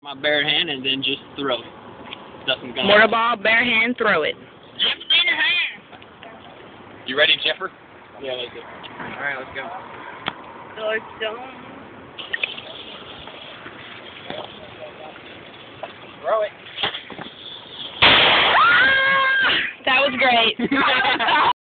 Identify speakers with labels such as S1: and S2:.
S1: My bare hand and then just throw it. Nothing's gonna
S2: Mortar ball, bare hand, throw it.
S1: Jeff's in your hand. You ready, Jeffer? Yeah, let's go. Alright, let's go. Throw it.
S2: That was great.